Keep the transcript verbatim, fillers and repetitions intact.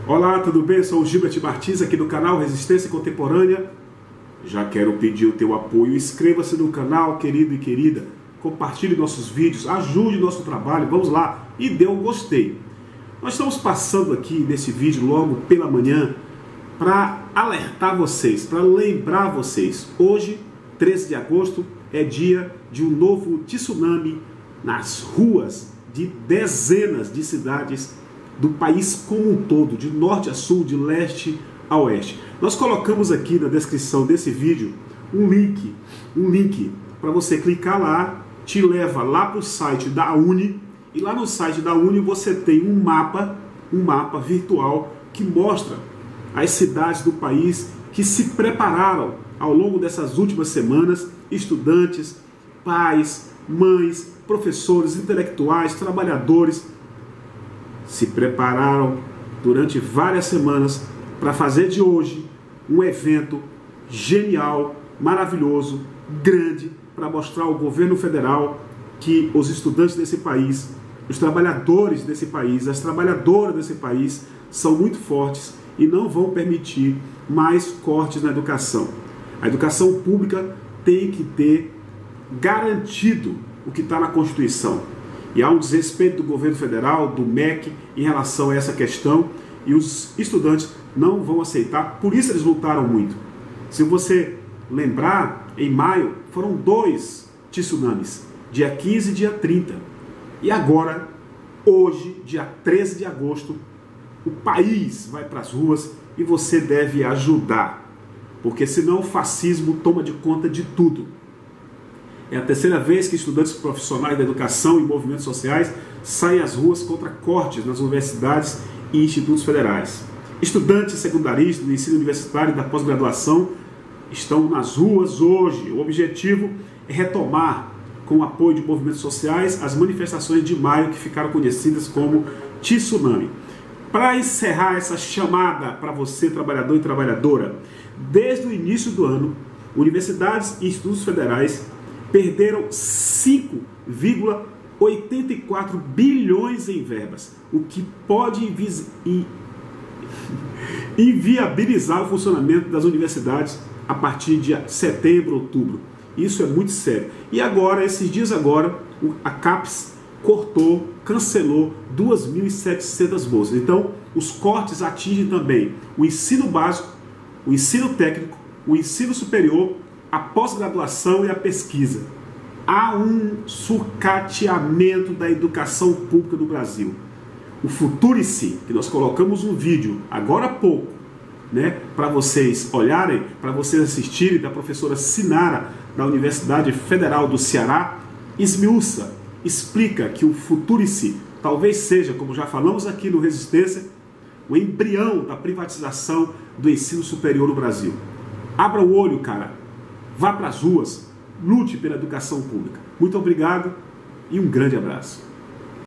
Olá, tudo bem? Eu sou o Gilbert Martins aqui do canal Resistência Contemporânea. Já quero pedir o teu apoio. Inscreva-se no canal, querido e querida. Compartilhe nossos vídeos, ajude nosso trabalho. Vamos lá e dê um gostei. Nós estamos passando aqui nesse vídeo logo pela manhã para alertar vocês, para lembrar vocês. Hoje, treze de agosto, é dia de um novo tsunami nas ruas de dezenas de cidades do país como um todo, de norte a sul, de leste a oeste. Nós colocamos aqui na descrição desse vídeo um link, um link para você clicar lá, te leva lá para o site da Uni, e lá no site da Uni você tem um mapa, um mapa virtual que mostra as cidades do país que se prepararam ao longo dessas últimas semanas, estudantes, pais, mães, professores, intelectuais, trabalhadores, se prepararam durante várias semanas para fazer de hoje um evento genial, maravilhoso, grande, para mostrar ao governo federal que os estudantes desse país, os trabalhadores desse país, as trabalhadoras desse país são muito fortes e não vão permitir mais cortes na educação. A educação pública tem que ter garantido o que está na Constituição. E há um desrespeito do governo federal, do M E C, em relação a essa questão, e os estudantes não vão aceitar, por isso eles lutaram muito. Se você lembrar, em maio foram dois tsunamis, dia quinze e dia trinta. E agora, hoje, dia treze de agosto, o país vai para as ruas e você deve ajudar, porque senão o fascismo toma de conta de tudo. É a terceira vez que estudantes profissionais da educação e movimentos sociais saem às ruas contra cortes nas universidades e institutos federais. Estudantes secundaristas do ensino universitário e da pós-graduação estão nas ruas hoje. O objetivo é retomar, com o apoio de movimentos sociais, as manifestações de maio que ficaram conhecidas como tsunami. Para encerrar essa chamada para você, trabalhador e trabalhadora, desde o início do ano, universidades e institutos federais perderam cinco vírgula oitenta e quatro bilhões em verbas, o que pode inviabilizar o funcionamento das universidades a partir de setembro, outubro. Isso é muito sério. E agora, esses dias agora, a CAPES cortou, cancelou duas mil e setecentas bolsas. Então, os cortes atingem também o ensino básico, o ensino técnico, o ensino superior, a pós-graduação e a pesquisa. Há um sucateamento da educação pública no Brasil. O Futurice, que nós colocamos um vídeo agora há pouco, né, para vocês olharem, para vocês assistirem, da professora Sinara, da Universidade Federal do Ceará, esmiuça, explica que o Futurice talvez seja, como já falamos aqui no Resistência, o embrião da privatização do ensino superior no Brasil. Abra o olho, cara. Vá para as ruas, lute pela educação pública. Muito obrigado e um grande abraço.